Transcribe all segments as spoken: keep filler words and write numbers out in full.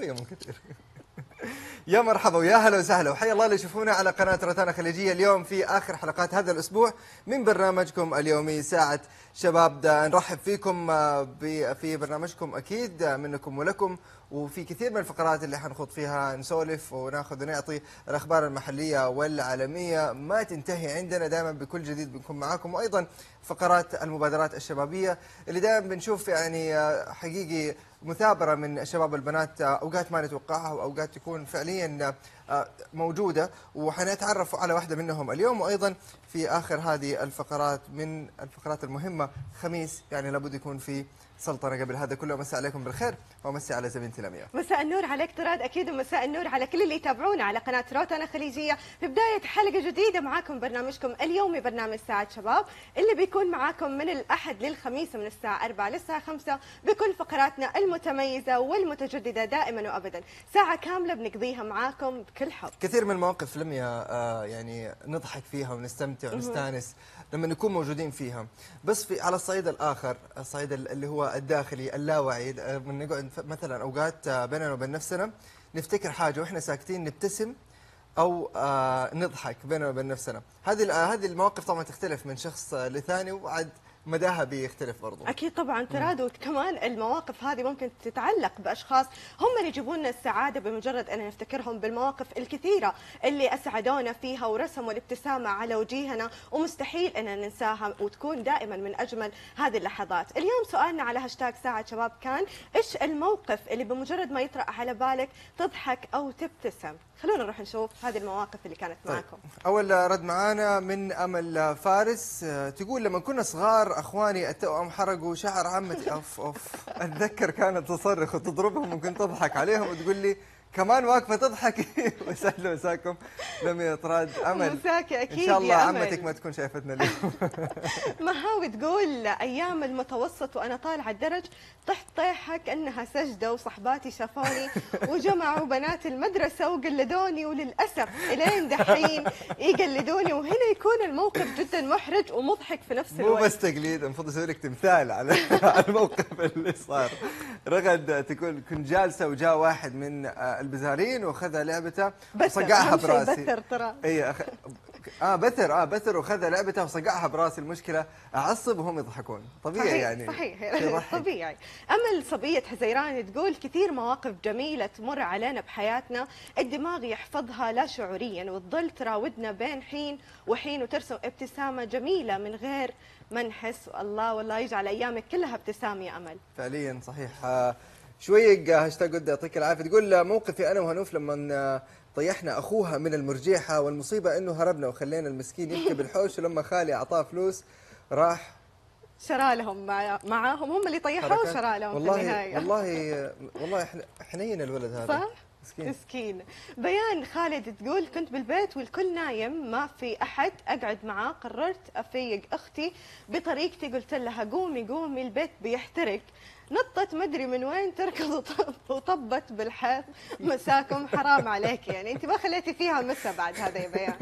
شويه مو كثير. يا مرحبا ويا هلا وسهلا وحيا الله اللي يشوفونا على قناه روتانا خليجيه اليوم في اخر حلقات هذا الاسبوع من برنامجكم اليومي ساعه شباب. نرحب فيكم في برنامجكم اكيد منكم ولكم، وفي كثير من الفقرات اللي حنخوض فيها نسولف وناخذ ونعطي الاخبار المحليه والعالميه ما تنتهي عندنا، دائما بكل جديد بنكون معاكم، وايضا فقرات المبادرات الشبابيه اللي دائما بنشوف يعني حقيقي مثابرة من الشباب والبنات، أوقات ما نتوقعها وأوقات تكون فعليا موجودة، وحنتعرف على واحدة منهم اليوم. وأيضا في آخر هذه الفقرات من الفقرات المهمة خميس يعني لابد يكون في سلطنة. قبل هذا كله مساء عليكم بالخير ومساء على زميلتي لمياء. مساء النور عليك طراد أكيد، ومساء النور على كل اللي يتابعونا على قناة روتانا خليجية في بداية حلقة جديدة معاكم برنامجكم اليومي برنامج ساعة شباب اللي بيكون معاكم من الأحد للخميس من الساعة أربعة للساعة خمسة بكل فقراتنا المتميزة والمتجددة دائما وأبدا، ساعة كاملة بنقضيها معاكم بكل حب. كثير من المواقف لمياء آه يعني نضحك فيها ونستمتع ونستانس لما نكون موجودين فيها، بس في على الصعيد الآخر، الصعيد اللي هو الداخلي اللاواعي، من نقعد مثلا أوقات بيننا وبين نفسنا نفتكر حاجة وإحنا ساكتين نبتسم أو آه نضحك بيننا وبين نفسنا. هذه هذه المواقف طبعا تختلف من شخص لثاني وعد مداها بيختلف برضه. اكيد طبعا تراد، وكمان المواقف هذه ممكن تتعلق باشخاص هم اللي يجيبون لنا السعاده بمجرد ان نفتكرهم بالمواقف الكثيره اللي اسعدونا فيها ورسموا الابتسامه على وجيهنا، ومستحيل ان ننساها وتكون دائما من اجمل هذه اللحظات. اليوم سؤالنا على هاشتاج ساعه شباب كان ايش الموقف اللي بمجرد ما يطرأ على بالك تضحك او تبتسم؟ خلونا نروح نشوف هذه المواقف اللي كانت طيب. معكم. اول رد معانا من امل فارس، تقول لما كنا صغار اخواني التوأم حرقوا شعر عمتي. اوف اوف اتذكر كانت تصرخ وتضربهم وكنت اضحك عليهم وتقول لي كمان واقفه تضحكي. وسهلا مساكم لمياء طراد. امل مساكي اكيد ان شاء الله يا عمتك ما تكون شايفتنا اليوم. مهاوي تقول ايام المتوسط وانا طالعه الدرج طحت طيحه كانها سجده، وصحباتي شافوني وجمعوا بنات المدرسه وقلدوني، وللاسف الين دحين يقلدوني، وهنا يكون الموقف جدا محرج ومضحك في نفس الوقت. مو بس تقليد، المفروض اسوي لك تمثال على الموقف اللي صار. رغد تقول كنت جالسه وجاء واحد من البزارين واخذها لعبته وصقعها براسي. بثر ترى. اي أخ... اه بثر اه بثر واخذها لعبته وصقعها براسي. المشكله اعصب وهم يضحكون. طبيعي صحيح يعني صحيح طبيعي. امل صبيه حزيران تقول كثير مواقف جميله تمر علينا بحياتنا الدماغ يحفظها لا شعوريا وتظل تراودنا بين حين وحين وترسم ابتسامه جميله من غير ما نحس. الله والله يجعل ايامك كلها ابتسام يا امل. فعليا صحيح. آه شويق هاشتاج ود يعطيك العافيه. تقول موقفي انا وهنوف لما طيحنا اخوها من المرجيحه، والمصيبه انه هربنا وخلينا المسكين يبكي بالحوش، ولما خالي اعطاه فلوس راح شرى لهم معاهم، هم اللي طيحوه وشرى لهم والله في النهايه. والله والله حنين الولد هذا صح؟ مسكين. مسكين. بيان خالد تقول كنت بالبيت والكل نايم ما في احد اقعد معاه، قررت افيق اختي بطريقتي، قلت لها قومي قومي البيت بيحترق، نطت مدري من وين تركض وطبت بالحيط. مساكم حرام عليك، يعني انت ما خليتي فيها مسا بعد هذا يا بيان.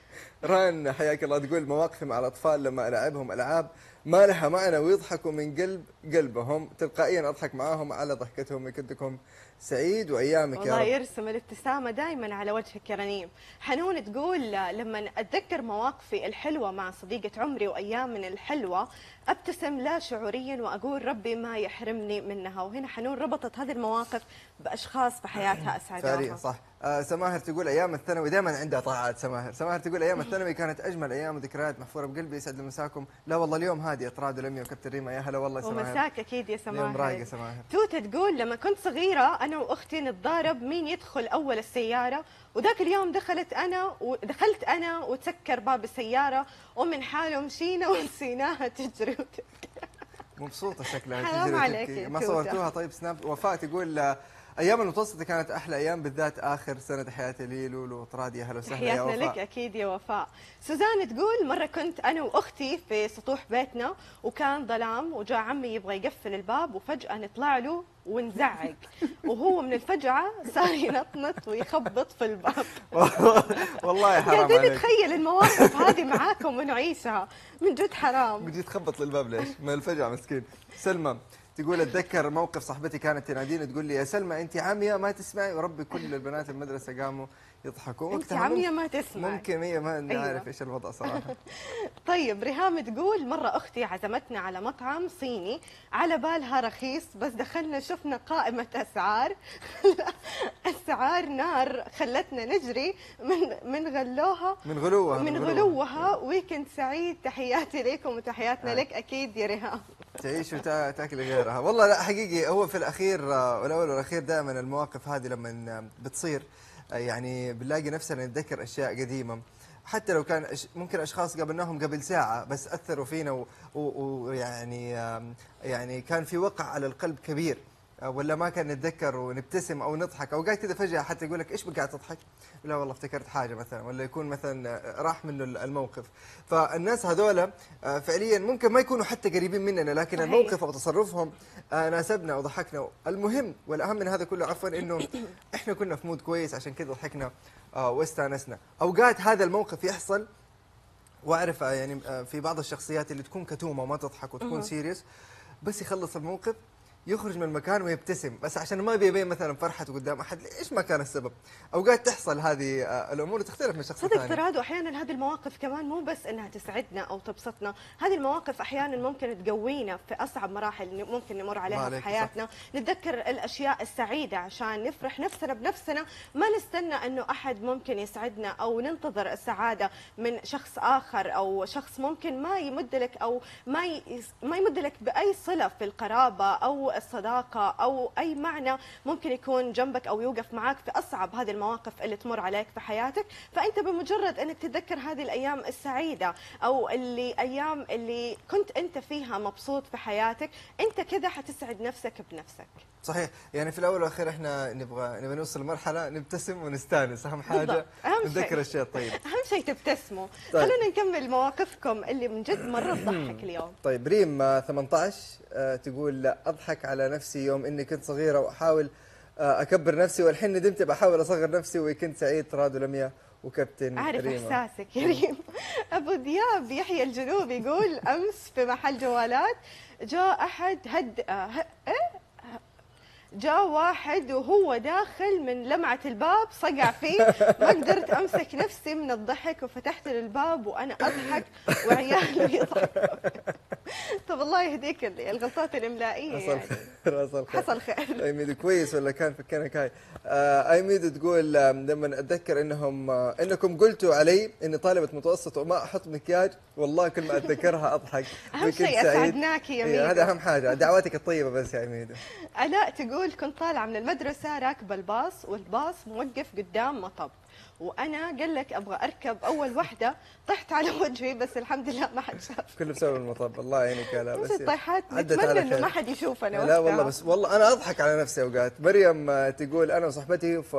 ران حياك الله تقول مواقفي مع الاطفال لما العبهم العاب ما لها معنى ويضحكوا من قلب قلبهم تلقائيا اضحك معاهم على ضحكتهم. يكدكم سعيد وايامك يا رب. الله يرسم الابتسامه دائما على وجهك يا رنيم. حنون تقول لما اتذكر مواقفي الحلوه مع صديقه عمري وايام من الحلوه ابتسم لا شعوريا واقول ربي ما يحرمني منها. وهنا حنون ربطت هذه المواقف باشخاص في حياتها اسعدوها. فعليا صح. آه سماهر تقول ايام الثانوي دائما عندها طاعات. سماهر سماهر تقول ايام الثانوي كانت اجمل ايام وذكريات محفوره بقلبي. يسعد مساكم. لا والله اليوم هادي اطراد ولمي وكابتن ريما. يا هلا والله سماهر. ومساك اكيد يا سماهر. اليوم رايقه سماهر. توته تقول لما كنت صغيره انا واختي نتضارب مين يدخل اول السياره، وذاك اليوم دخلت انا ودخلت انا وتسكر باب السياره ومن حاله مشينا ونسيناها تجري وتبكي. مبسوطه شكلها حرام تجري عليك وتبكي. يا ما توتة. صورتوها طيب سناب. وفاء تقول ايام المتوسطه كانت احلى ايام بالذات اخر سنه حياتي لي. لولو وطراد يا هلا وسهلا يا وفاء. تحياتنا لك اكيد يا وفاء. سوزان تقول مره كنت انا واختي في سطوح بيتنا وكان ظلام وجاء عمي يبغى يقفل الباب وفجاه نطلع له ونزعق وهو من الفجعه صار ينطنط ويخبط في الباب. والله حرام عليك. قاعدين نتخيل المواقف هذه معاكم ونعيشها من جد حرام. بتجي تخبط للباب ليش؟ من الفجعه مسكين. سلمى تقول اتذكر موقف صاحبتي كانت تناديني تقول لي يا سلمى انت عاميه ما تسمعي، وربي كل البنات المدرسه قاموا يضحكوا. انت وقتها عمية ممكن- ما تسمع. ممكن هي ما أيوة. عارف ايش الوضع صراحه. طيب ريهام تقول مرة أختي عزمتنا على مطعم صيني، على بالها رخيص بس دخلنا شفنا قائمة أسعار أسعار نار، خلتنا نجري من من غلوها من غلوها من غلوها. ويكند سعيد، تحياتي لكم وتحياتنا آه. لك أكيد يا ريهام. تعيش وتاكل غيرها. والله لا حقيقي هو في الاخير آه، والاول والاخير دائما المواقف هذه لما بتصير آه، يعني بنلاقي نفسنا نتذكر اشياء قديمه، حتى لو كان أش- ممكن اشخاص قابلناهم قبل ساعه بس اثروا فينا ويعني يعني كان في وقع على القلب كبير. آه، ولا ما كان نتذكر ونبتسم او نضحك، او قاعد كذا فجاه حتى يقول لك ايش قاعد تضحك؟ لا والله افتكرت حاجه مثلا، ولا يكون مثلا آه، راح منه الموقف. فالناس هذولا آه، فعليا ممكن ما يكونوا حتى قريبين مننا، لكن صحيح. الموقف او تصرفهم آه، ناسبنا وضحكنا. المهم والاهم من هذا كله عفوا انه احنا كنا في مود كويس عشان كذا ضحكنا آه، واستانسنا. اوقات هذا الموقف يحصل، واعرف آه، يعني آه، في بعض الشخصيات اللي تكون كتومه وما تضحك وتكون سيريس، بس يخلص الموقف يخرج من المكان ويبتسم بس عشان ما بيبين مثلا فرحته قدام احد، ايش ما كان السبب. اوقات تحصل هذه آه، الامور وتختلف من شخص صدق ثاني. ترى هذا احيانا هذه المواقف كمان مو بس انها تسعدنا او تبسطنا، هذه المواقف احيانا ممكن تقوينا في اصعب مراحل ممكن نمر عليها في عليك، حياتنا، نتذكر الاشياء السعيده عشان نفرح نفسنا بنفسنا، ما نستنى انه احد ممكن يسعدنا او ننتظر السعاده من شخص اخر او شخص ممكن ما يمد لك او ما ي... ما يمد لك باي صله في القرابه او الصداقه او اي معنى ممكن يكون جنبك او يوقف معك في اصعب هذه المواقف اللي تمر عليك في حياتك. فانت بمجرد انك تتذكر هذه الايام السعيده او اللي ايام اللي كنت انت فيها مبسوط في حياتك، انت كذا حتسعد نفسك بنفسك. صحيح، يعني في الاول والاخير احنا نبغى نبغى نوصل لمرحله نبتسم ونستانس، اهم حاجه بالضبط. أهم شيء. نتذكر الشيء الطيب. اهم شيء تبتسموا. طيب. خلونا نكمل مواقفكم اللي من جد مره تضحك اليوم. طيب ريم آه، ثمانية عشر آه، تقول لا اضحك على نفسي يوم اني كنت صغيره واحاول آه، اكبر نفسي، والحين ندمت بحاول اصغر نفسي وكنت سعيد. راد ولميا وكابتن عارف ريما. احساسك يا ريم. ابو دياب يحيى الجنوبي يقول امس في محل جوالات جاء احد هد آه، ه... إيه؟ جاء واحد وهو داخل من لمعة الباب صقع فيه، ما قدرت أمسك نفسي من الضحك وفتحت الباب وأنا أضحك وعيالي يضحكوا. طب الله يهديك الغلطات الإملائية حصل يعني. خير حصل خير. حصل خير. ايميدو كويس ولا كان فكرك هاي؟ آه ايميدو تقول آه لما اتذكر انهم آه انكم قلتوا علي اني طالبه متوسط وما احط مكياج، والله كل ما اتذكرها اضحك. أهم وكنت شيء سعيد. أسعدناك يا إيه، ميدو. هذا اهم حاجه، دعواتك الطيبه بس يا ايميدو. آلاء تقول كنت طالعة من المدرسة راكبة الباص والباص موقف قدام مطب، وأنا قال لك أبغى أركب أول واحدة، طحت على وجهي بس الحمد لله ما حد شاف. كله بسبب المطب، الله يعينك يا لا. بس بس الطيحات عدت نتمنى على إنه خير. ما حد يشوفنا لا وقتها. والله، بس والله انا اضحك على نفسي اوقات. مريم آه، تقول انا وصاحبتي ف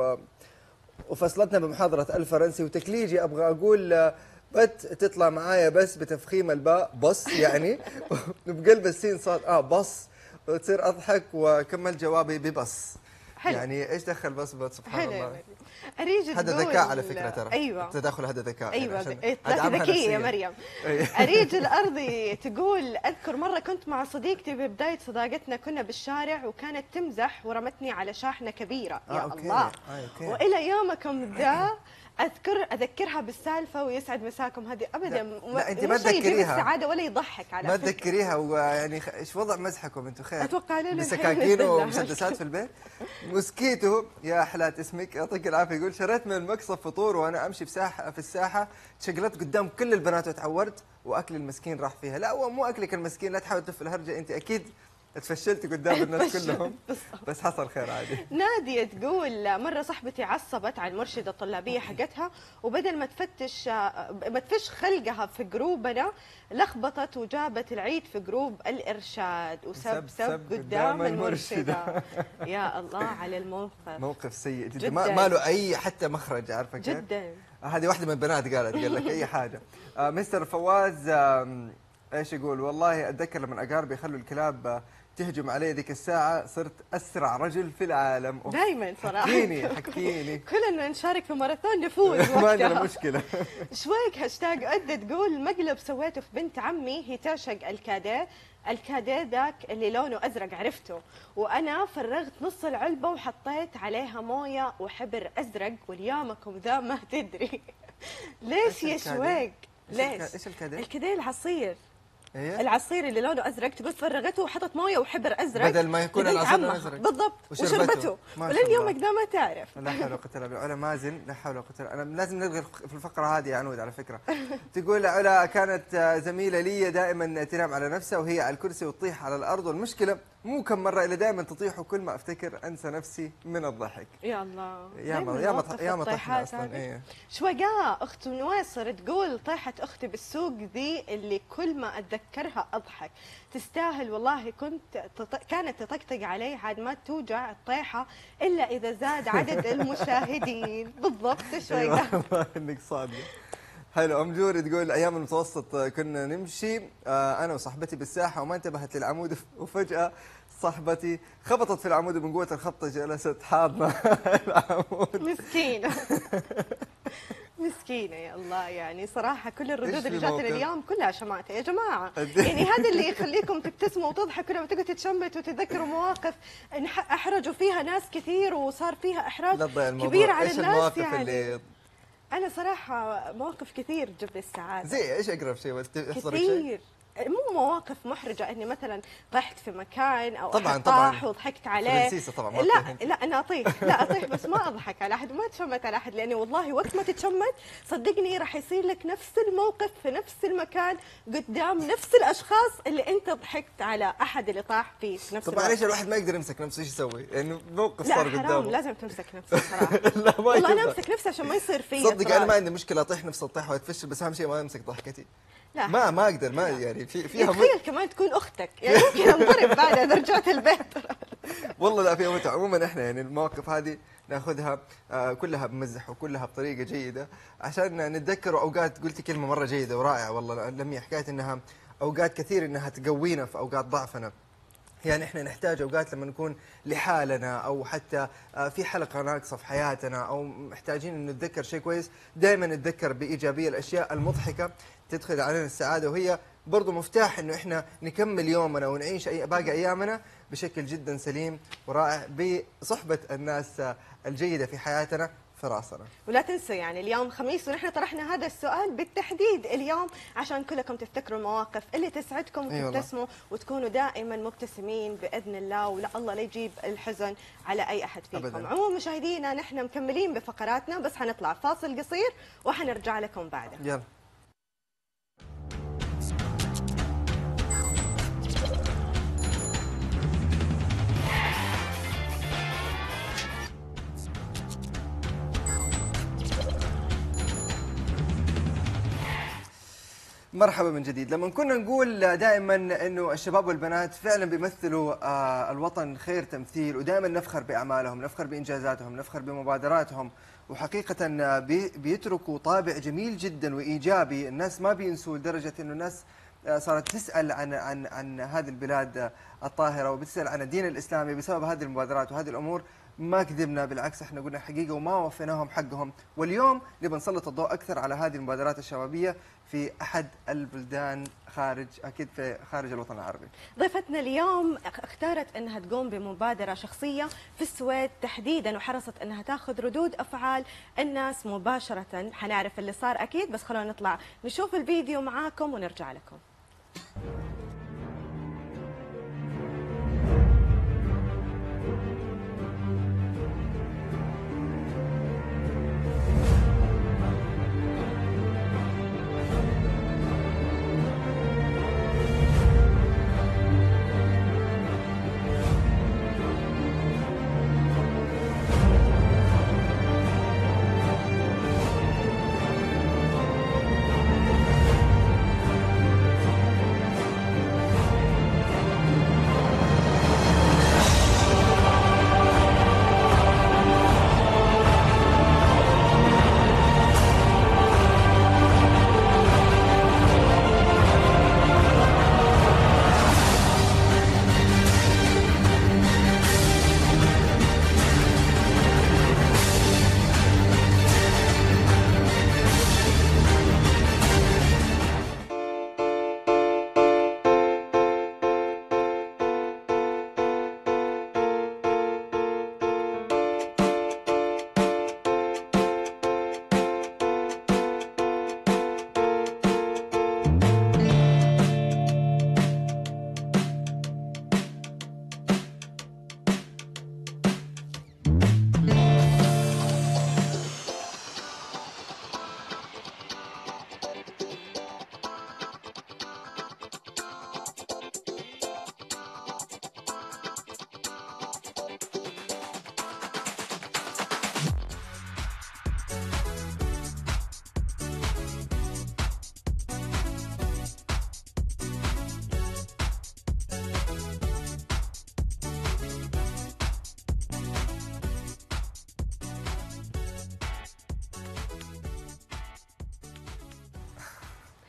وفصلتنا بمحاضره الفرنسي وتكليجي ابغى اقول آه، بت تطلع معايا بس بتفخيم الباء بص يعني بقلب السين صاد اه بص، وتصير اضحك وكمل جوابي ببص. حلو. يعني ايش دخل بس بس سبحان حلو. الله. أريج هذا تقول- ذكاء على فكره ترى. ايوه التداخل هذا ذكاء. ايوه يعني عشان إيه، أدعمها ذكيه نفسياً. يا مريم. أيوة. أريج الأرضي تقول أذكر مرة كنت مع صديقتي ببداية صداقتنا، كنا بالشارع وكانت تمزح ورمتني على شاحنة كبيرة. آه، يا أوكي. الله. آه، أوكي. وإلى يومكم ذا أذكر أذكرها بالسالفة ويسعد مساكم هذه أبدا. لا، لا، أنت ما مو شيء يجيب تذكريها. السعادة ولا يضحك على ما فكرة. تذكريها، ويعني خ- ايش وضع مزحكم انتم خير؟ أتوقع لنا بسكاكين الحين ومسدسات في البيت. موسكيتو يا حلات اسمك يعطيك العافيه يقول شريت من المقصف فطور وانا امشي في ساحه في الساحه، تشقلت قدام كل البنات وتعورت واكلي المسكين راح فيها. لا هو مو اكلك المسكين، لا تحاول تلف الهرجه، انت اكيد تفشلتي قدام الناس كلهم، بس حصل خير عادي. نادية تقول مرة صاحبتي عصبت على المرشدة الطلابية حقتها، وبدل ما تفتش ما تفش خلقها في جروبنا لخبطت وجابت العيد في جروب الإرشاد وسب سب قدام المرشدة. يا الله على الموقف. موقف سيء جدا، جداً. ما, ما له اي حتى مخرج، عارفه كيف؟ جدا. هذه واحدة من البنات قالت قال لك أي حاجة. آه مستر فواز آه ايش يقول؟ والله أتذكر لما أقاربي يخلوا الكلاب آه تهجم علي ذيك الساعة صرت أسرع رجل في العالم. دايما صراحة. حكيني حكيني. كلنا نشارك في ماراثون نفوز ما عندنا وقتها. مشكلة. شويك هاشتاج أدى تقول مقلب سويته في بنت عمي، هي تعشق الكاديه، الكاديه ذاك اللي لونه أزرق عرفته، وأنا فرغت نص العلبة وحطيت عليها موية وحبر أزرق، واليامكم ذا ما تدري. ليش يا شويك؟ ليش؟ ايش الكاديه؟ الكاديه العصير. إيه؟ العصير اللي لونه ازرق، تقول فرغته وحطت مويه وحبر ازرق بدل ما يكون لبنت العصير عمها. الازرق بالضبط، وشربته. وشربته ما شاء ولين الله. يومك ذا ما تعرف. لا حول ولا قوة الا بالله. علا مازن، لا حول ولا قوة الا انا لازم نلغي في الفقرة هذه يا عنود على فكرة. تقول علا كانت زميلة لي دائما تنام على نفسها وهي على الكرسي وتطيح على الارض، والمشكلة مو كم مرة الا دائما تطيح، وكل ما افتكر انسى نفسي من الضحك. يا الله، يا ما يا ما يا ما طحنا اصلا. ايه شوقاء اخت نويصر تقول طيحت اختي بالسوق ذي اللي كل ما اتذكرها اضحك، تستاهل والله، كنت تط... كانت تطقطق علي عاد ما توجع الطيحه الا اذا زاد عدد المشاهدين. بالضبط شوقاء. والله انك صادقة. حلو. ام جوري تقول ايام المتوسط كنا نمشي انا وصاحبتي بالساحه وما انتبهت للعمود، وفجاه صاحبتي خبطت في العمود ومن قوه الخبطه جلست حاضنه العمود. مسكينه. مسكينه يا الله، يعني صراحه كل الردود اللي جاتنا اليوم كلها شماتة يا جماعه. يعني هذا اللي يخليكم تبتسموا وتضحكوا لما تقعدوا تتشمتوا وتتذكروا مواقف احرجوا فيها ناس كثير وصار فيها احراج كبير على إيش الناس. المواقف يعني اللي انا صراحه مواقف كثير تجيب لي السعاده. زي ايش اقرب شيء كثير شيء؟ مو مواقف محرجه اني مثلا طحت في مكان او طبعا أحد طبعا طاح وضحكت عليه. فرنسيسة طبعا ما لا لا انا اطيح، لا اطيح بس ما اضحك على احد وما اتشمت على احد، لاني والله وقت ما تتشمت صدقني راح يصير لك نفس الموقف في نفس المكان قدام نفس الاشخاص اللي انت ضحكت على احد اللي طاح فيه في نفس طب معليش الواحد ما يقدر يمسك نفسه ايش يسوي؟ يعني موقف لا صار حرام قدامه. لازم تمسك نفسك صراحه. لا ما والله انا ينفع. امسك نفسي عشان ما يصير فيا. صدق انا ما عندي مشكله اطيح نفس الطيحه واتفشل، بس اهم شيء ما امسك ضحكتي. لا ما ما اقدر ما يعني في فيها تخيل م... كمان تكون اختك، يعني ممكن انضرب بعد اذا رجعت البيت. والله لا فيها متعه. عموما احنا يعني المواقف هذه ناخذها آه كلها بمزح وكلها بطريقه جيده عشان نتذكر اوقات. قلتي كلمه مره جيده ورائعه والله لمي، حكايه انها اوقات كثير انها تقوينا في اوقات ضعفنا. يعني احنا نحتاج اوقات لما نكون لحالنا او حتى في حلقه ناقصه في حياتنا او محتاجين ان نتذكر شيء كويس، دائما نتذكر بايجابيه الاشياء المضحكه تدخل علينا السعاده، وهي برضو مفتاح انه احنا نكمل يومنا ونعيش أي باقي ايامنا بشكل جدا سليم ورائع بصحبه الناس الجيده في حياتنا في راسنا. ولا تنسوا يعني اليوم خميس ونحن طرحنا هذا السؤال بالتحديد اليوم عشان كلكم تفتكروا المواقف اللي تسعدكم وتبتسموا وتكونوا دائما مبتسمين باذن الله، ولا الله لا يجيب الحزن على اي احد فيكم. عموما مشاهدينا نحن مكملين بفقراتنا، بس حنطلع فاصل قصير وحنرجع لكم بعده. يلا. مرحبا من جديد. لما كنا نقول دائما انه الشباب والبنات فعلا بيمثلوا الوطن خير تمثيل، ودائما نفخر باعمالهم، نفخر بانجازاتهم، نفخر بمبادراتهم، وحقيقه بيتركوا طابع جميل جدا وايجابي الناس ما بينسوا، لدرجه انه الناس صارت تسال عن عن عن هذه البلاد الطاهره وبتسال عن الدين الاسلامي بسبب هذه المبادرات وهذه الامور. ما كذبنا، بالعكس احنا قلنا الحقيقه وما وفيناهم حقهم، واليوم نبي نسلط الضوء اكثر على هذه المبادرات الشبابيه في احد البلدان خارج، اكيد في خارج الوطن العربي. ضيفتنا اليوم اختارت انها تقوم بمبادره شخصيه في السويد تحديدا، وحرصت انها تاخذ ردود افعال الناس مباشره. حنعرف اللي صار اكيد، بس خلونا نطلع نشوف الفيديو معاكم ونرجع لكم.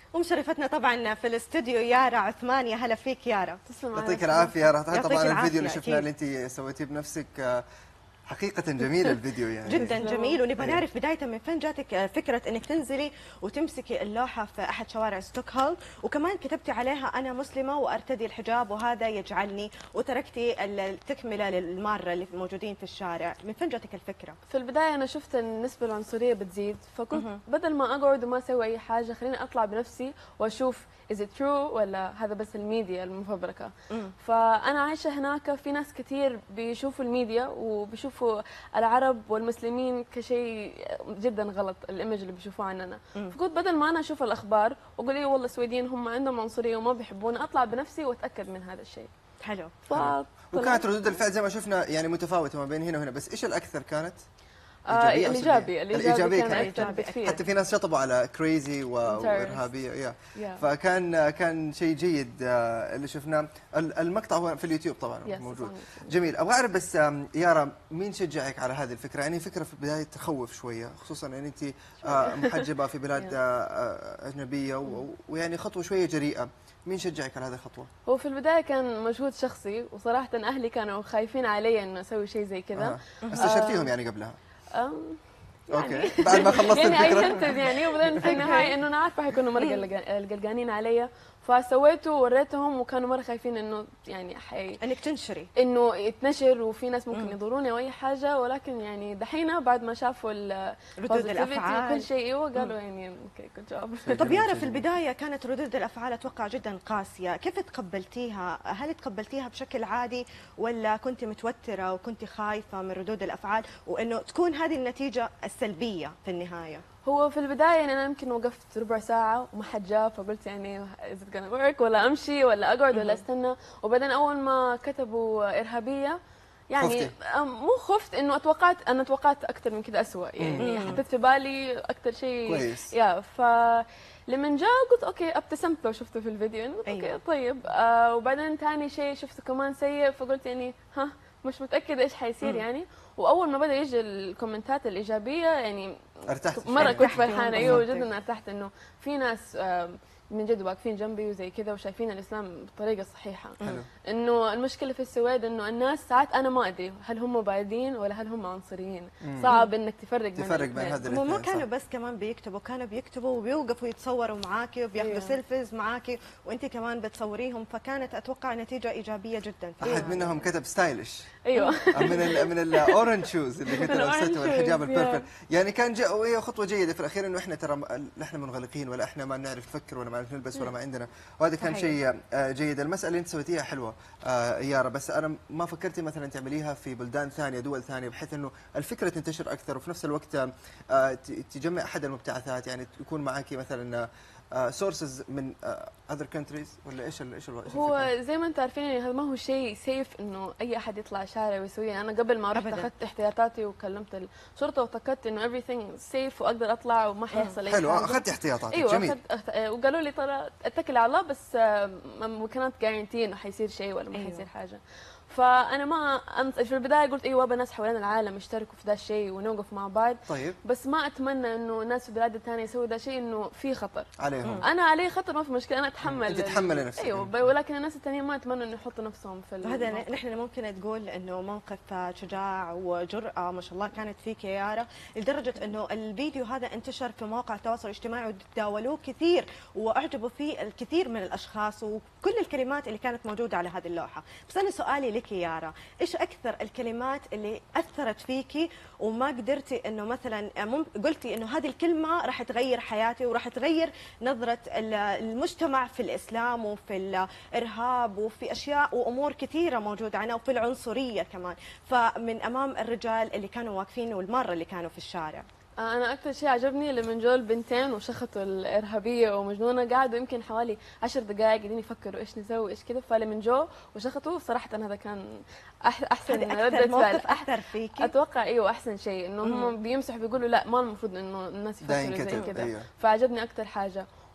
ومشرفتنا طبعا في الاستوديو يارا عثمان. يا هلا فيك يارا. تسلم يعطيك العافيه يارا. يعطيك طبعا العافية الفيديو اللي شفناه أكيد. اللي انت سويتيه بنفسك حقيقة جميل الفيديو يعني جدا جميل. ونبغى إيه. نعرف بداية من فين جاتك فكرة انك تنزلي وتمسكي اللوحة في احد شوارع ستوكهولم، وكمان كتبتي عليها انا مسلمة وارتدي الحجاب وهذا يجعلني، وتركتي التكملة للمارة اللي موجودين في الشارع. من فين جاتك الفكرة؟ في البداية أنا شفت إن النسبة العنصرية بتزيد، فكنت بدل ما أقعد وما أسوي أي حاجة خليني أطلع بنفسي وأشوف is it true ولا هذا بس الميديا المفبركة. مم. فأنا عايشة هناك، في ناس كثير بيشوفوا الميديا وبيشوفوا العرب والمسلمين كشيء جدا غلط، الإيمج اللي بيشوفوه عننا. مم. فقلت بدل ما أنا أشوف الأخبار وأقول إيه والله السويديين هم عندهم عنصرية وما بيحبونا، أطلع بنفسي وأتأكد من هذا الشيء. حلو. فطلعت- وكانت ردود الفعل زي ما شفنا يعني متفاوتة ما بين هنا وهنا، بس ايش الأكثر كانت؟ آه، إيجابية أو الإيجابي سلبية؟ الإيجابي الإيجابية كان كانت. أكثر بكثير. حتى في ناس شطبوا على كريزي وإرهابية يا Yeah. فكان كان شيء جيد آه، اللي شفناه. ال- المقطع هو في اليوتيوب طبعا Yes, موجود. it's on YouTube. جميل. ابغى اعرف بس آم، يارا، مين شجعك على هذه الفكره؟ يعني فكره في البدايه تخوف شويه، خصوصا ان انت آه، محجبه في بلاد Yeah. آه، آه، اجنبيه و- ويعني خطوه شويه جريئه. مين شجعك على هذه الخطوه؟ هو في البداية كان مجهود شخصي، وصراحة أهلي كانوا خايفين علي إنه أسوي شيء زي كذا. آه. استشرتيهم يعني قبلها؟ أم، اوكي بعد ما خلصت يعني الفكره. أي هنتد يعني، وبعدين في النهاية إنه أنا عارفة حيكونوا مرة قلقان- قلقانين علي، فسويته ووريتهم وكانوا مرة خايفين إنه يعني حي انك تنشري. إنه يتنشر وفي ناس ممكن مم. يضروني أو أي حاجة، ولكن يعني دحين بعد ما شافوا ال ردود positivity الافعال. وكل شيء ايوه قالوا يعني اوكي جود جوب. طب جميل، يارا، شيء في جميل. البداية كانت ردود الأفعال أتوقع جدا قاسية، كيف تقبلتيها؟ هل تقبلتيها بشكل عادي ولا كنت متوترة وكنت خايفة من ردود الأفعال وإنه تكون هذه النتيجة السلبية في النهاية؟ هو في البداية يعني أنا يمكن وقفت ربع ساعة وما حد جاء، فقلت يعني is it gonna work ولا أمشي ولا أقعد ولا أستنى. وبعدين أول ما كتبوا إرهابية يعني خفتي؟ أم- مو خفت، إنه أتوقعت أنا توقعت أكثر من كذا أسوأ، يعني مم. حطيت في بالي أكثر شيء كويس. يا ف لما جاء قلت اوكي، ابتسمت لو شفته في الفيديو يعني قلت أيوة. اوكي طيب. آه وبعدين ثاني شيء شفته كمان سيء، فقلت يعني ها مش متأكدة ايش حيصير مم. يعني. واول ما بدا يجي الكومنتات الايجابيه يعني ارتحت مره شوية. كنت ارتحتي فرحانه، ايوه وانبسطتي. جدا ارتحت انه في ناس آه، من جد واقفين جنبي وزي كذا وشايفين الاسلام بالطريقه الصحيحه. حلو. انه المشكله في السويد انه الناس ساعات انا ما ادري هل هم باردين ولا هل هم عنصريين. مم. صعب انك تفرق بين تفرق بين الاثنين. هذا هم ما الاثنين، كانوا صح. بس كمان بيكتبوا، كانوا بيكتبوا وبيوقفوا يتصوروا معاكي وبياخذوا أيوة. سيلفيز معاكي وانت كمان بتصوريهم، فكانت اتوقع نتيجه ايجابيه جدا. احد منهم كتب ستايلش ايوه من ال من الاورنج شوز اللي كنت من لابسته الأورنج والحجاب شوز، البيربل، yeah. يعني كان جاء وهي خطوه جيده في الاخير، انه احنا ترى م- احنا منغلقين ولا احنا ما نعرف نفكر ولا ما نعرف نلبس ولا ما عندنا، وهذا كان صحيح. شيء آه، جيد. المساله اللي انت سويتيها حلوه آه، يارا، بس انا ما فكرتي مثلا تعمليها في بلدان ثانيه، دول ثانيه، بحيث انه الفكره تنتشر اكثر وفي نفس الوقت آه، ت- تجمع احد المبتعثات، يعني يكون معك مثلا سورسز من اذر كونتريز، ولا ايش ال- ايش ال- إيش الفكرة؟ هو زي ما انت عارفين يعني هذا ما هو شيء سيف انه اي احد يطلع شارع ويسويه. انا قبل ما رحت أبداً. اخذت احتياطاتي وكلمت الشرطه وتاكدت انه everything سيف واقدر اطلع وما حيحصل اي حلو، حاجه. اخذت احتياطاتك. ايوه جميل. أخذت أخذت آه، وقالوا لي ترى اتكل على الله، بس وي كانت جارنتي انه حيصير شيء ولا ما أيوة. حيصير حاجه. فانا ما أنت في البدايه قلت ايوه بناس حوالين العالم يشتركوا في ذا الشيء ونوقف مع بعض، طيب بس ما اتمنى انه الناس في البلاد الثانيه يسووا ذا الشيء انه في خطر. عليهم. انا علي خطر ما في مشكله، انا اتحمل أنت تتحملي نفسك. ايوه ب- ولكن الناس الثانيين ما اتمنى انه يحطوا نفسهم في وهذا الموقف. نحن ممكن تقول انه موقف شجاع وجرأة ما شاء الله كانت فيك يا يارا، لدرجة انه الفيديو هذا انتشر في مواقع التواصل الاجتماعي وتداولوه كثير واعجبوا فيه الكثير من الاشخاص وكل الكلمات اللي كانت موجودة على هذه اللوحة. بس انا سؤالي لك يا يارا، ايش اكثر الكلمات اللي اثرت فيكي وما قدرتي انه مثلا مم- قلتي انه هذه الكلمة راح تغير حياتي وراح تغير نظرة ال- المجتمع في الاسلام وفي الارهاب وفي اشياء وامور كثيره موجوده عنها وفي العنصريه كمان، فمن امام الرجال اللي كانوا واقفين والمره اللي كانوا في الشارع؟ انا اكثر شيء عجبني لما جو البنتين وشخطوا الارهابيه ومجنونه، قعدوا يمكن حوالي عشر دقائق قاعدين يفكروا ايش نسوي ايش كذا، فلما جو وشخطوا صراحه هذا كان أح احسن هذا ردة اكثر فعل. موقف اثر فيكي؟ اتوقع ايوه احسن شيء انه مم. هم بيمسحوا بيقولوا لا ما المفروض انه الناس ده يفكروا زي ينكتب، كذا. أيوه. فعجبني اكثر حاجه.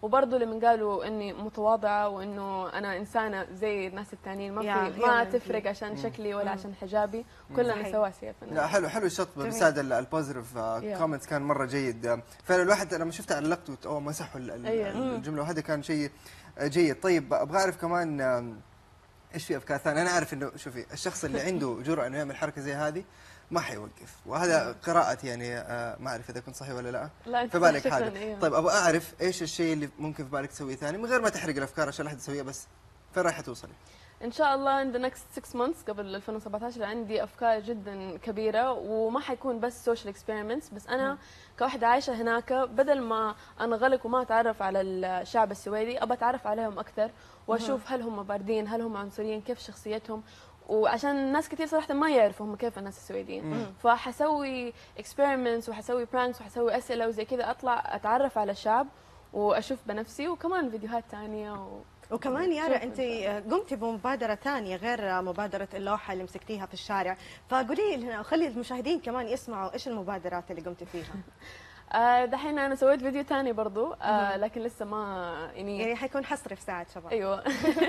وبرضه لما قالوا اني متواضعه وانه انا انسانه زي الناس الثانيين، ما يا- في يا ما من تفرق عشان شكلي ولا عشان حجابي، كلنا صحيح. سواسيه في لا النهاية. حلو حلو الشط بساعد البوزيتيف Yeah. كومنتس كان مره جيد. آه، فعلا الواحد لما شفت علقت وت- اوه مسحوا ال- ال- أيوة. الجمله، وهذا كان شيء آه، جيد. طيب ابغى اعرف كمان آم، ايش في افكار ثانيه؟ انا عارف انه شوفي الشخص اللي عنده جرأه انه يعمل حركه زي هذه ما حيوقف، وهذا قراءتي يعني آه، ما اعرف اذا كنت صحيح ولا لا. لا أنت في بالك شكراً، حاجه؟ أيوة. طيب ابغى اعرف ايش الشيء اللي ممكن في بالك تسويه ثاني من غير ما تحرق الافكار عشان لا احد يسويها، بس فين رايحه توصلي؟ ان شاء الله in the next six months قبل ألفين وسبعة عشر عندي افكار جدا كبيره، وما حيكون بس social experiments، بس انا كواحده عايشه هناك بدل ما انغلق وما اتعرف على الشعب السويدي ابى اتعرف عليهم اكثر واشوف هل هم باردين، هل هم عنصريين، كيف شخصيتهم، وعشان ناس كثير صراحه ما يعرفوا هم كيف الناس السويديين. فحسوي experiments وحسوي pranks وحسوي اسئله وزي كذا، اطلع اتعرف على الشعب واشوف بنفسي، وكمان فيديوهات ثانيه و... وكمان يارا شوف انت إن قمتي بمبادره ثانيه غير مبادره اللوحه اللي مسكتيها في الشارع، فقولي لنا وخلي المشاهدين كمان يسمعوا ايش المبادرات اللي قمتي فيها. آه دحين انا سويت فيديو ثاني برضو، آه لكن لسه ما يعني يعني حيكون حصري في ساعه شباب. ايوه.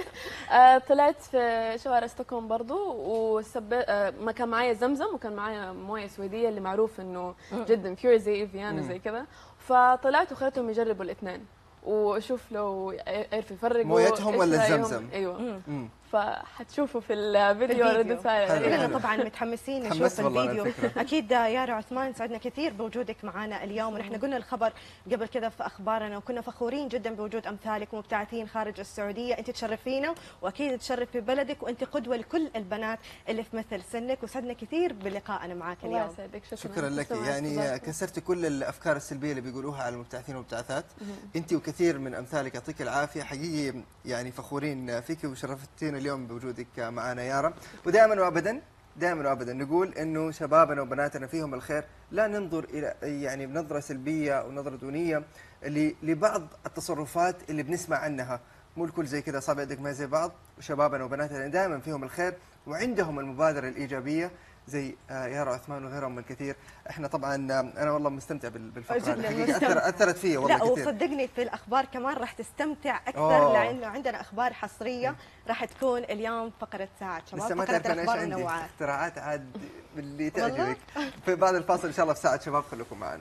آه طلعت في شوارع ستوكهولم برضو، وسب آه ما كان معايا زمزم وكان معايا مويه سويديه اللي معروف انه جدا بيور زي ايفيان وزي كذا، فطلعت وخليتهم يجربوا الاثنين واشوف لو يعرف يفرقوا مويتهم إيش ولا رأيهم. الزمزم؟ ايوه. مم. فحتشوفوا في الفيديو الفيديو. ردة فعل. حلو. كلنا حلو. طبعا متحمسين تحمست نشوف والله على الفيديو. الفكرة. اكيد يارا عثمان سعدنا كثير بوجودك معنا اليوم، ونحن قلنا الخبر قبل كذا في اخبارنا، وكنا فخورين جدا بوجود امثالك ومبتعثين خارج السعوديه. انت تشرفينا واكيد تشرف في بلدك، وانت قدوه لكل البنات اللي في مثل سنك، وسعدنا كثير بلقائنا معك الله اليوم. يسعدك، شكرا شكرا لك، تسلم على يعني استضافتك. كسرت كل الافكار السلبيه اللي بيقولوها على المبتعثين والمبتعثات. انت وكثير من امثالك يعطيك العافيه، حقيقي يعني فخورين فيك وشرفتينا اليوم بوجودك معنا يارا. ودائما وابدا دائما وابدا نقول انه شبابنا وبناتنا فيهم الخير، لا ننظر الى يعني بنظره سلبيه او نظره دونيه ل- لبعض التصرفات اللي بنسمع عنها. مو الكل زي كذا، اصابع يدك ما زي بعض، وشبابنا وبناتنا دائما فيهم الخير وعندهم المبادره الايجابيه زي آه، يارا عثمان وغيرهم الكثير. احنا طبعا آه، انا والله مستمتع بال- بالفقره جداً هذه، حقيقه مستمتع. أثر اثرت فيا والله لا كثير. وصدقني في الاخبار كمان راح تستمتع اكثر، أوه. لانه عندنا اخبار حصريه راح تكون اليوم فقره ساعه شباب، لسه ما فقره تعرف انا ايش الاخبار عندي والنوعات. اختراعات عاد اللي والله؟ تعجبك. في بعد الفاصل ان شاء الله في ساعه شباب، خليكم معنا.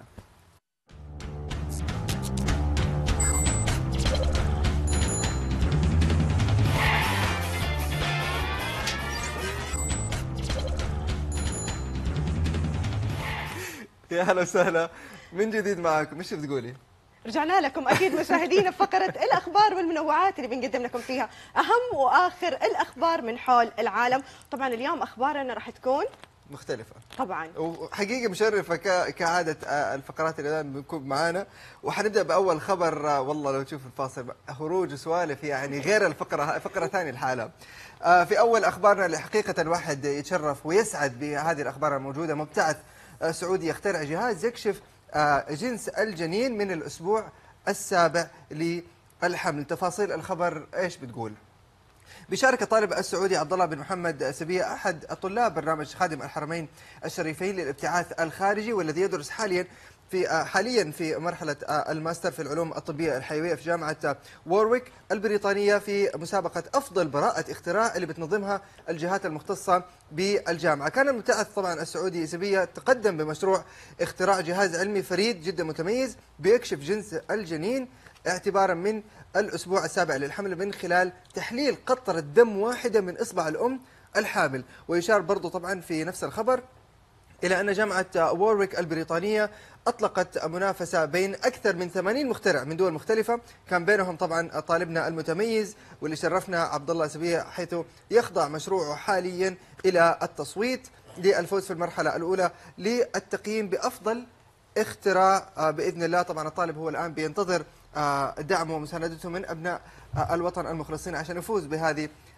يا هلا وسهلا من جديد معكم، ايش بتقولي؟ رجعنا لكم اكيد مشاهدينا في فقره الاخبار والمنوعات اللي بنقدم لكم فيها اهم واخر الاخبار من حول العالم. طبعا اليوم اخبارنا راح تكون مختلفة طبعا وحقيقة مشرفة ك- كعادة آه، الفقرات اللي دائما بنكون معانا. وحنبدأ بأول خبر، آه، والله لو تشوف الفاصل هروج وسوالف يعني غير الفقرة، فقرة ثانية لحالها. آه، في أول أخبارنا اللي حقيقة الواحد يتشرف ويسعد بهذه الأخبار الموجودة. مبتعث آه، سعودي يخترع جهاز يكشف آه، جنس الجنين من الأسبوع السابع للحمل. تفاصيل الخبر إيش بتقول؟ بيشارك الطالب السعودي عبد الله بن محمد سبيه احد الطلاب برنامج خادم الحرمين الشريفين للابتعاث الخارجي، والذي يدرس حاليا في حاليا في مرحله الماستر في العلوم الطبيه الحيويه في جامعه وورويك البريطانيه في مسابقه افضل براءه اختراع اللي بتنظمها الجهات المختصه بالجامعه. كان المبتعث طبعا السعودي سبيه تقدم بمشروع اختراع جهاز علمي فريد جدا متميز بيكشف جنس الجنين اعتبارا من الأسبوع السابع للحمل من خلال تحليل قطرة دم واحدة من إصبع الأم الحامل. ويشار برضو طبعا في نفس الخبر إلى أن جامعة وورويك البريطانية أطلقت منافسة بين أكثر من ثمانين مخترع من دول مختلفة، كان بينهم طبعا طالبنا المتميز واللي شرفنا عبد الله سبيه، حيث يخضع مشروعه حاليا إلى التصويت للفوز في المرحلة الأولى للتقييم بأفضل اختراع بإذن الله. طبعا الطالب هو الآن بينتظر دعمه ومساندته من أبناء الوطن المخلصين عشان يفوز بهذه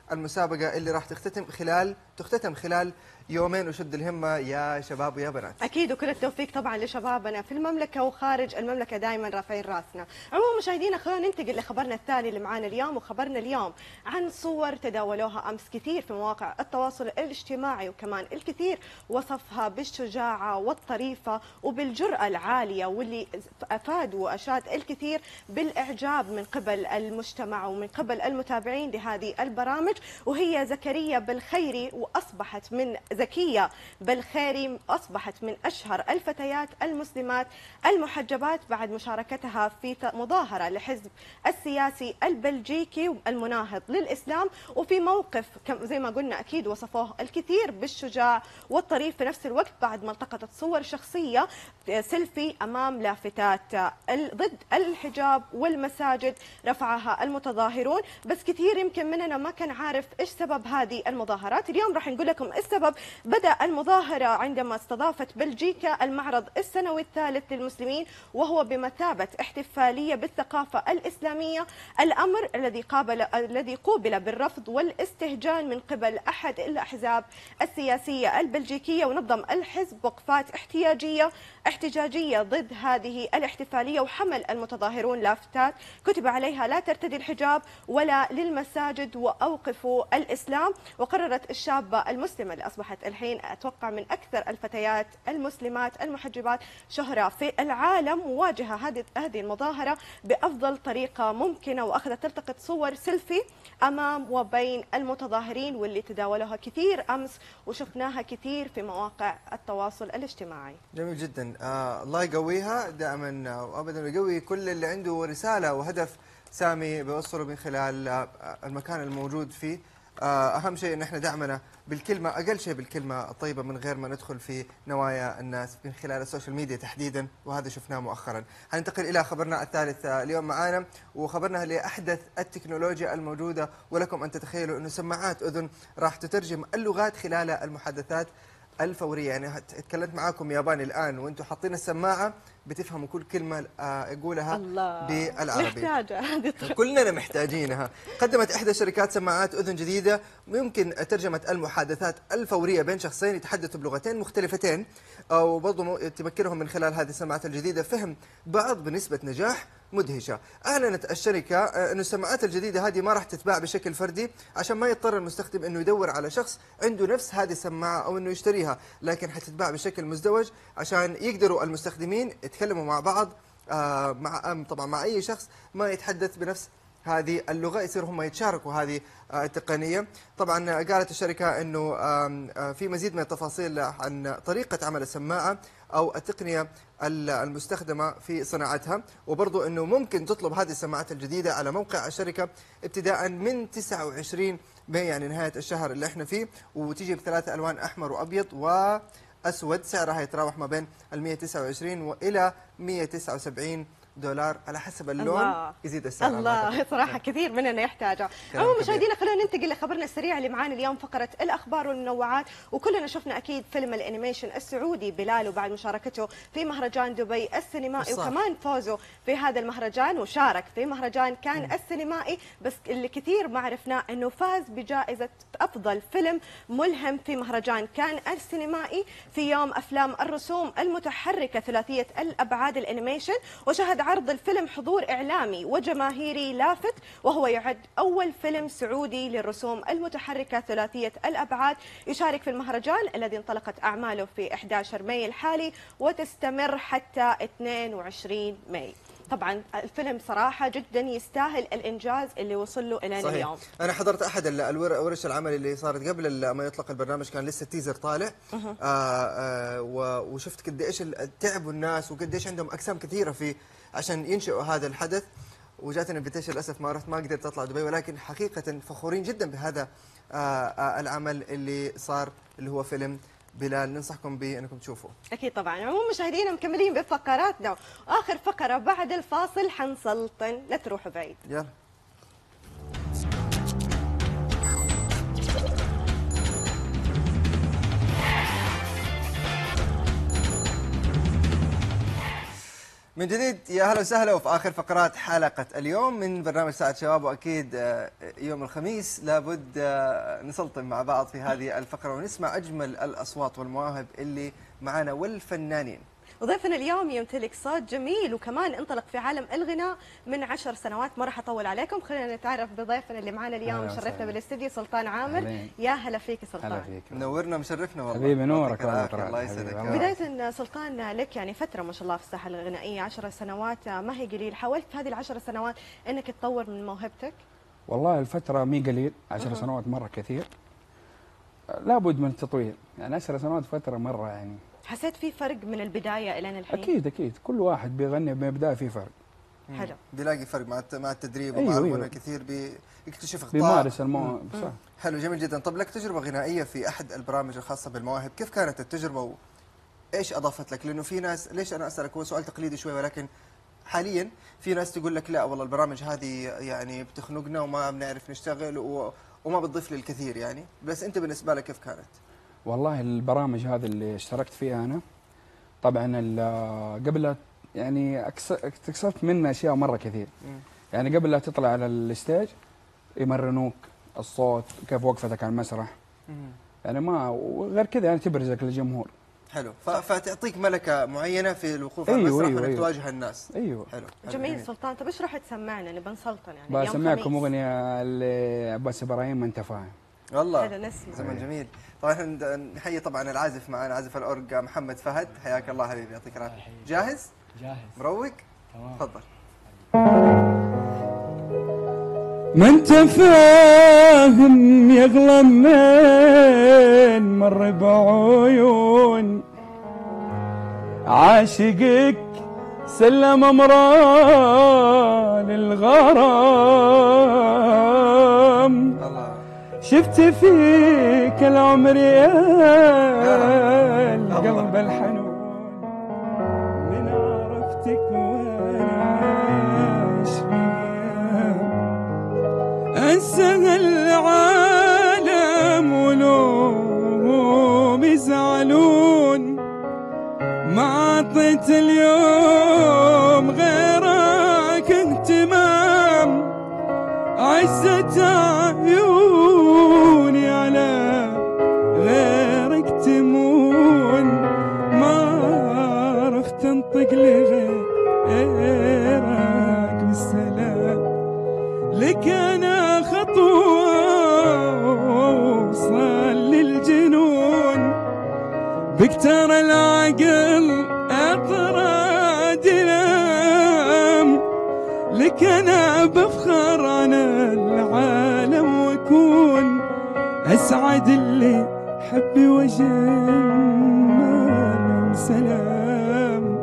المسابقة اللي راح تختتم خلال تختتم خلال يومين. وشد الهمة يا شباب ويا بنات. اكيد، وكل التوفيق طبعا لشبابنا في المملكه وخارج المملكه، دائما رافعين راسنا. عموما مشاهدينا خلونا ننتقل لخبرنا الثاني اللي معانا اليوم، وخبرنا اليوم عن صور تداولوها امس كثير في مواقع التواصل الاجتماعي، وكمان الكثير وصفها بالشجاعه والطريفه وبالجرأه العاليه، واللي افاد واشاد الكثير بالاعجاب من قبل المجتمع ومن قبل المتابعين لهذه البرامج. وهي زكريا بالخيري، واصبحت من زكية بالخيري أصبحت من أشهر الفتيات المسلمات المحجبات بعد مشاركتها في مظاهرة لحزب السياسي البلجيكي المناهض للإسلام. وفي موقف زي ما قلنا أكيد وصفوه الكثير بالشجاع والطريف في نفس الوقت، بعد ما التقطت صور شخصية سيلفي أمام لافتات ضد الحجاب والمساجد رفعها المتظاهرون. بس كثير يمكن مننا ما كان عارف إيش سبب هذه المظاهرات. اليوم راح نقول لكم السبب. بدأ المظاهرة عندما استضافت بلجيكا المعرض السنوي الثالث للمسلمين، وهو بمثابة احتفالية بالثقافة الإسلامية، الأمر الذي قابل الذي قوبل بالرفض والاستهجان من قبل أحد الأحزاب السياسية البلجيكية. ونظم الحزب وقفات احتياجية احتجاجية ضد هذه الاحتفالية، وحمل المتظاهرون لافتات كتب عليها لا ترتدي الحجاب ولا للمساجد وأوقفوا الإسلام. وقررت الشابة المسلمة اللي أصبحت الحين أتوقع من أكثر الفتيات المسلمات المحجبات شهرة في العالم مواجهة هذه هذه المظاهرة بأفضل طريقة ممكنة، وأخذت تلتقط صور سيلفي أمام وبين المتظاهرين، واللي تداولوها كثير أمس وشفناها كثير في مواقع التواصل الاجتماعي. جميل جدا. آه الله يقويها دائما وابدا، يقوي كل اللي عنده رساله وهدف سامي بيوصله من خلال آه المكان الموجود فيه. آه اهم شيء ان احنا دعمنا بالكلمه، اقل شيء بالكلمه الطيبه، من غير ما ندخل في نوايا الناس من خلال السوشيال ميديا تحديدا، وهذا شفناه مؤخرا. هننتقل الى خبرنا الثالث اليوم معانا، وخبرنا لاحدث التكنولوجيا الموجوده، ولكم ان تتخيلوا انه سماعات اذن راح تترجم اللغات خلال المحادثات الفوريه. يعني تكلمت معاكم ياباني الان وانتم حاطين السماعه بتفهموا كل كلمه يقولها بالعربي. محتاجه كلنا محتاجينها. قدمت احدى شركات سماعات اذن جديده يمكن ترجمه المحادثات الفوريه بين شخصين يتحدثوا بلغتين مختلفتين، وبرضه تمكنهم من خلال هذه السماعات الجديده فهم بعض بنسبه نجاح مدهشه. اعلنت الشركه انه السماعات الجديده هذه ما راح تتباع بشكل فردي عشان ما يضطر المستخدم انه يدور على شخص عنده نفس هذه السماعه او انه يشتريها، لكن حتتباع بشكل مزدوج عشان يقدروا المستخدمين يتكلموا مع بعض آه مع طبعا مع اي شخص ما يتحدث بنفس هذه اللغه، يصير هم يتشاركوا هذه آه التقنيه. طبعا قالت الشركه انه آه في مزيد من التفاصيل عن طريقه عمل السماعه او التقنيه المستخدمه في صناعتها، وبرضه انه ممكن تطلب هذه السماعات الجديده على موقع الشركه ابتداء من تسعة وعشرين مايو، يعني نهايه الشهر اللي احنا فيه، وتيجي بثلاث الوان احمر وابيض واسود. سعرها يتراوح ما بين ال مئة وتسعة وعشرين والى مئة وتسعة وسبعين دولار على حسب اللون. الله. يزيد السعر. الله صراحه كثير مننا يحتاجه. عموما مشاهدينا خلونا ننتقل لخبرنا السريع اللي معانا اليوم، فقره الاخبار والمنوعات. وكلنا شفنا اكيد فيلم الانيميشن السعودي بلال، وبعد مشاركته في مهرجان دبي السينمائي وكمان فوزه في هذا المهرجان، وشارك في مهرجان كان م. السينمائي. بس اللي كثير ما عرفناه انه فاز بجائزه افضل فيلم ملهم في مهرجان كان السينمائي في يوم افلام الرسوم المتحركه ثلاثيه الابعاد الانيميشن. وشهد عرض الفيلم حضور إعلامي وجماهيري لافت، وهو يعد أول فيلم سعودي للرسوم المتحركة ثلاثية الأبعاد يشارك في المهرجان الذي انطلقت أعماله في أحد عشر مايو الحالي وتستمر حتى اثنين وعشرين مايو. طبعا الفيلم صراحه جدا يستاهل الانجاز اللي وصل له الى اليوم. انا حضرت احد الورش العمل اللي صارت قبل ما يطلق البرنامج، كان لسه التيزر طالع. آه آه وشفت قد ايش تعبوا الناس وقد ايش عندهم اقسام كثيره في عشان ينشئوا هذا الحدث. وجاتني انفيتيشن للاسف ما رحت، ما قدرت اطلع دبي، ولكن حقيقه فخورين جدا بهذا آه آه العمل اللي صار اللي هو فيلم بلال. ننصحكم بانكم تشوفوا. اكيد طبعا. عموما مشاهدينا مكملين بفقراتنا، واخر فقره بعد الفاصل حنسلطن، لا تروحوا بعيد. يلا. من جديد يا هلا وسهلا، وفي اخر فقرات حلقه اليوم من برنامج ساعه شباب، واكيد آه، يوم الخميس لابد آه، نسلطن مع بعض في هذه الفقره ونسمع اجمل الاصوات والمواهب اللي معنا والفنانين. وضيفنا اليوم يمتلك صوت جميل وكمان انطلق في عالم الغناء من عشر سنوات. ما راح اطول عليكم، خلينا نتعرف بضيفنا اللي معنا اليوم. مشرفنا بالاستديو سلطان عامر. أهلين. يا هلا فيك سلطان. هلا فيك. منورنا مشرفنا والله. حبيبي نورك يعطيك والله العافية، طلال. الله يسعدك. حبيبي. يا رب. بداية سلطان لك يعني فترة ما شاء الله في الساحة الغنائية، عشر سنوات ما هي قليل. حاولت في هذه العشر سنوات انك تطور من موهبتك؟ والله الفترة مي قليل، عشر سنوات مرة كثير. لابد من التطوير، يعني عشر سنوات فترة مرة يعني. حسيت في فرق من البداية الين الحين؟ أكيد أكيد، كل واحد بيغني من البداية في فرق. حلو. بيلاقي فرق مع الت- مع التدريب أيوة ومع أيوة. الغنى كثير، بيكتشف اخطاء. بيمارس الموهبة صح. حلو، جميل جدا. طب لك تجربه غنائيه في احد البرامج الخاصه بالمواهب، كيف كانت التجربه وايش اضافت لك؟ لانه في ناس، ليش انا اسالك، هو سؤال تقليدي شوي ولكن حاليا في ناس تقول لك لا والله البرامج هذه يعني بتخنقنا وما بنعرف نشتغل و... وما بتضيف لي الكثير يعني، بس انت بالنسبه لك كيف كانت؟ والله البرامج هذه اللي اشتركت فيها أنا طبعا ال- قبل يعني أكس- اكتسبت منها أشياء مرة كثير. مم. يعني قبل لا تطلع على الستيج يمرنوك الصوت، كيف وقفتك على المسرح. يعني ما وغير كذا يعني تبرزك للجمهور. حلو، ف... فتعطيك ملكه معينه في الوقوف على أيوة المسرح أيوة وانك أيوة. تواجه الناس. ايوه. حلو, حلو جميل. سلطان طب ايش راح تسمعنا؟ نبى نسلطن يعني اليوم بسمعكم خميس. اغنيه لعباس ابراهيم ما انت فاهم. والله حلو نسمع. زمن جميل. طبعا احنا نحيي طبعا العازف معنا، عازف الاورج محمد فهد. حياك الله حبيبي، يعطيك العافيه. جاهز؟ جاهز. مروق؟ تمام. تفضل. ما انت فاهم يغلى من مر بعيون عاشقك سلم امراه للغرام. الله. شفت فيك العمر يا القلب الحنون، من عرفتك وانا اشفيها انسى العالم ولو بيزعلون. ما عطيت اليوم غيرك اهتمام، عزت عيوني على غيرك تمون. ما عرفت انطق لغيرك بالسلام، لك انا خطوه وصل للجنون. بكتر العقل اطراد نام، لك انا بفخر عن العالم واكون اسعد اللي حبي وجمال سلام.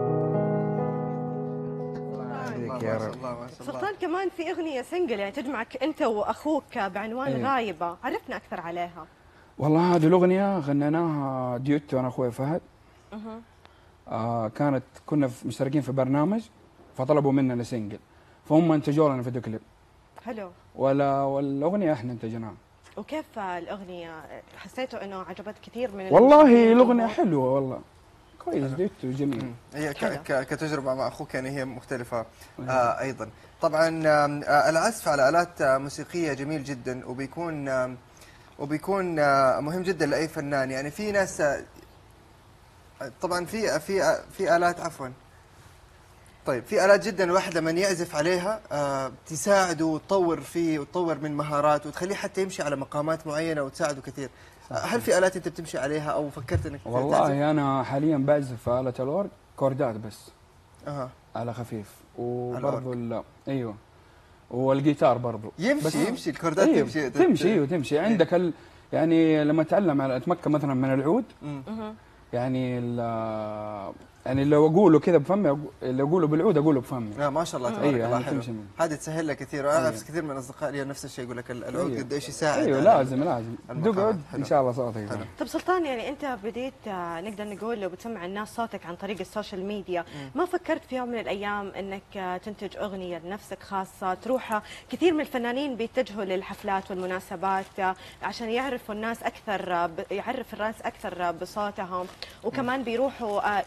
الله يا ما رب. شاء الله ما شاء الله. سلطان كمان في اغنيه سنجل يعني تجمعك انت واخوك بعنوان إيه. غايبه، عرفنا اكثر عليها. والله هذه الاغنيه غنيناها ديوت وانا اخوي فهد. اها. آه كانت كنا في مشتركين في برنامج فطلبوا منا سنجل، فهم انتجوا لنا فيديو كليب. حلو. ولا والاغنيه احنا انتجناها. وكيف الاغنيه؟ حسيتوا انه عجبت كثير من والله المشاهدين الاغنيه والجمهور؟ حلوه والله كويس ديوت جميل. هي ك- حلو. ك- كتجربه مع اخوك يعني هي مختلفه آه ايضا. طبعا آم، آه العزف على الات آه، موسيقيه جميل جدا، وبيكون آم، وبيكون آه، مهم جدا لاي فنان. يعني في ناس آه، طبعا في في آه، في الات عفوا طيب في الات جدا الواحد لما يعزف عليها آه، تساعده وتطور فيه وتطور من مهاراته وتخليه حتى يمشي على مقامات معينه وتساعده كثير. آه، هل في الات انت بتمشي عليها او فكرت انك تعزف؟ والله انا حاليا بعزف آلة الورق كوردات بس اها على خفيف، الأورج. وبرضه ال- ايوه والجيتار برضه يمشي بس- يمشي الكوردات أيوه تمشي تمشي ايوه تمشي عندك ال... يعني لما اتعلم على اتمكن مثلا من العود، مم. اها. يعني ال- يعني لو اقوله كذا بفمي أقو- لو اقوله بالعود اقوله بفمي. لا ما شاء الله تبارك أيوة، الله يعني حلو. تمشي منه. هذه تسهل لك كثير، وانا اعرف أيوة. كثير من اصدقائي لي نفس الشيء يقول لك العود أيوة. قد ايش يساعد. ايوه على لازم لازم المقامات. تقعد حلو. ان شاء الله صوتك حلو. يطلع. طب سلطان يعني انت بديت آه، نقدر نقول لو بتسمع الناس صوتك عن طريق السوشيال ميديا، ما فكرت في يوم من الايام انك آه، تنتج اغنيه لنفسك خاصه تروح؟ كثير من الفنانين بيتجهوا للحفلات والمناسبات آه، عشان يعرفوا الناس اكثر، آه، ب- يعرف الناس اكثر آه، بصوتهم، وكمان بيروحوا آه، يحاولوا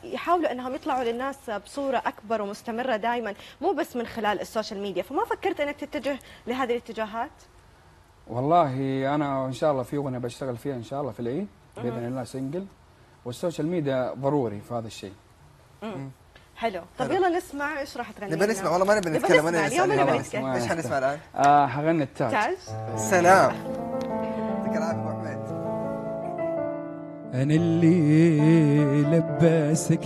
يحاولوا انهم يطلعوا للناس بصوره اكبر ومستمره دائما، مو بس من خلال السوشيال ميديا، فما فكرت انك تتجه لهذه الاتجاهات؟ والله انا ان شاء الله في اغنيه بشتغل فيها ان شاء الله في العيد باذن الله سنجل، والسوشيال ميديا ضروري في هذا الشيء. حلو. طب يلا نسمع ايش راح تغني؟ نبي نسمع، والله ما نبي نتكلم. انا اليوم نسأل. نبي نتكلم. ايش حنسمع الان؟ آه حغني التاج. تاج. سلام. يعطيك العافيه ابو حميد. أنا اللي لبسك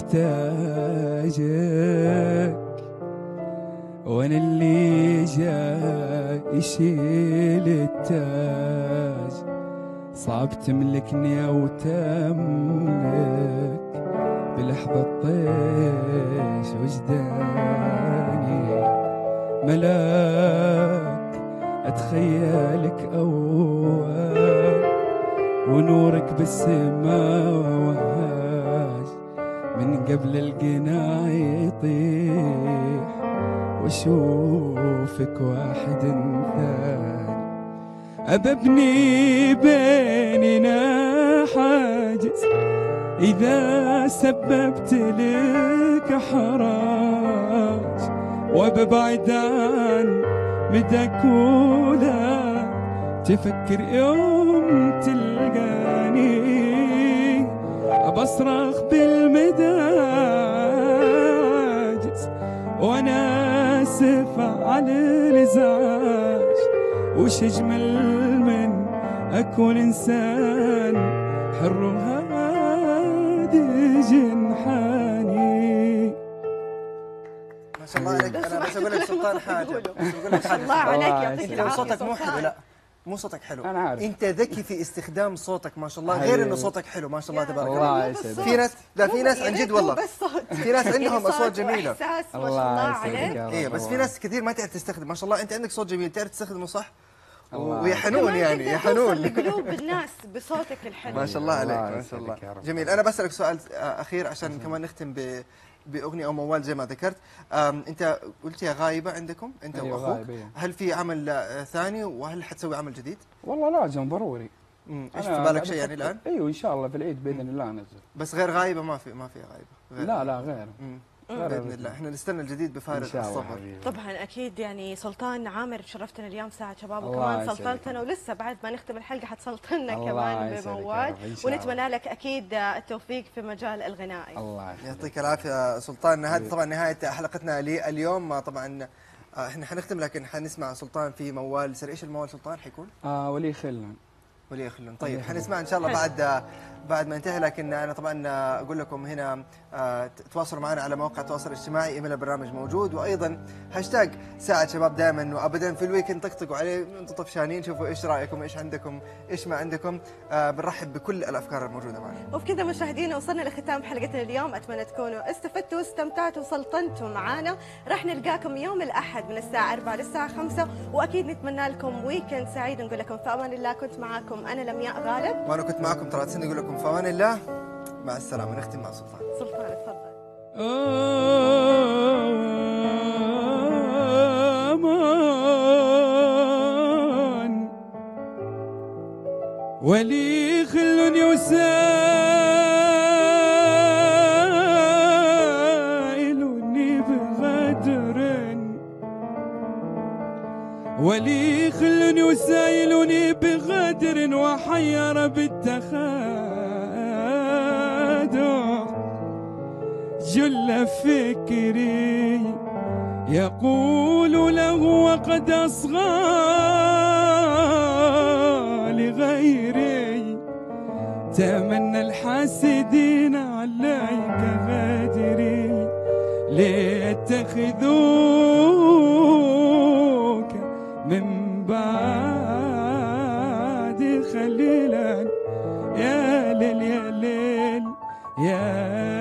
تاجك، وأنا اللي جاي يشيل التاج، صعب تملكني أو تملك بلحظة طيش وجداني، ملاك أتخيلك أول ونورك بالسماء وهاج، من قبل القناع يطيح واشوفك واحد ثاني، أببني بيننا حاجز إذا سببت لك حراج، وببعد عن مدك ولا تفكر يوم تلقاني، أبصرخ بالمداجز وأنا آسف على الإزعاج، وش أجمل من أكون إنسان حر هادي جنحاني. ما شاء الله عليك. انا بس اقول لك سلطان حاجه، بس اقول لك حاجه. الله عليك يعطيك انت العافيه. صوتك مو حلو، لا مو صوتك حلو. أنا عارف. انت ذكي في استخدام صوتك ما شاء الله، غير انه صوتك حلو ما شاء الله تبارك الله. الله يسعدك. في ناس، لا في ناس عن جد والله، بس صوت. في ناس عندهم اصوات جميله. احساس ما شاء الله الله يسعدك عليك. يا رب. ايه بس في ناس كثير ما تعرف تستخدم، ما شاء الله انت عندك صوت جميل تعرف تستخدمه صح. الله ويا حنون كمان يعني تقدر يا توصل حنون. لقلوب الناس بصوتك الحلو. ما شاء الله عليك الله ما شاء الله. يسعدك يا رب. جميل. انا بسالك سؤال اخير عشان كمان نختم ب باغنيه او موال زي ما ذكرت. أم، انت قلت يا غايبه عندكم انت أيوة واخوك، غايبة، أيوة. هل في عمل آه، ثاني وهل حتسوي عمل جديد؟ والله لازم ضروري. امم ايش أنا في بالك قاعد شيء يعني أفكر. الان؟ ايوه ان شاء الله في العيد باذن الله انزل. بس غير غايبه ما في ما في غايبه غير. لا لا غير. مم. غير باذن الله احنا نستنى الجديد بفارغ ان شاء الله الصبر. حبيبي. طبعا اكيد يعني سلطان عامر شرفتنا اليوم ساعة شباب، الله وكمان يسعدك. سلطنتنا، ولسه بعد ما نختم الحلقة حتسلطنا الله كمان يسعدك يا بموال، رب، إن شاء الله. ونتمنى لك اكيد التوفيق في مجال الغنائي. الله يسعدك. يعطيك العافيه سلطان. هذه طبعا نهايه حلقتنا اليوم. طبعا آه، احنا حنختم لكن حنسمع سلطان في موال سر. ايش الموال سلطان حيكون؟ آه ولي خلن. ولي يخلون. طيب حنسمع ان شاء الله بعد بعد ما انتهي، لكن انا طبعا اقول لكم هنا آه، تواصلوا معنا على مواقع التواصل الاجتماعي، ايميل البرنامج موجود، وايضا هاشتاج ساعة شباب دائما وابدا في الويكند، طقطقوا عليه انتم طفشانين، شوفوا ايش رايكم، ايش عندكم، ايش ما عندكم. آه، بنرحب بكل الافكار الموجوده معنا. وبكذا مشاهدينا وصلنا لختام حلقتنا اليوم، اتمنى تكونوا استفدتوا واستمتعتوا وسلطنتوا معنا. راح نلقاكم يوم الاحد من الساعه أربعة للساعه خمسة، واكيد نتمنى لكم ويكند سعيد، نقول لكم في امان الله. كنت معاكم انا لمياء غالب، وانا كنت معكم طلعت سند، نقول لكم في امان الله، مع السلامه. نختم مع سلطان. سلطان تفضل. أمان ولي خلني وسائلني بغدر، ولي خلني وسائلني بغدر، وحير بالتخادع جل فكري، يقول له وقد أصغى لغيري، تمنى الحاسدين عليك غادري، ليتخذوك من بعد خليلا. يا ليل يا ليل يا